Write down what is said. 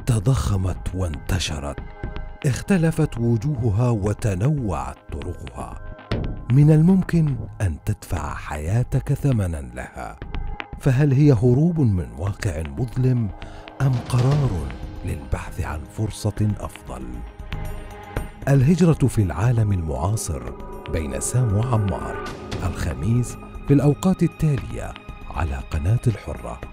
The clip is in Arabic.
تضخمت وانتشرت، اختلفت وجوهها وتنوعت طرقها. من الممكن أن تدفع حياتك ثمناً لها، فهل هي هروب من واقع مظلم أم قرار للبحث عن فرصة أفضل؟ الهجرة في العالم المعاصر بين سام وعمار، الخميس في الأوقات التالية على قناة الحرة.